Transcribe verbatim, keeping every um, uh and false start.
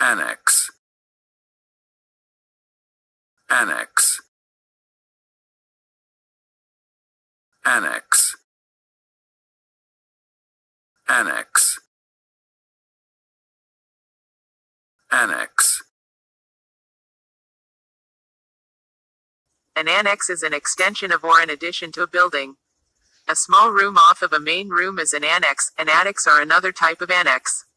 Annex. Annex. Annex. Annex. Annex. An annex is an extension of or an addition to a building. A small room off of a main room is an annex. An attics are another type of annex.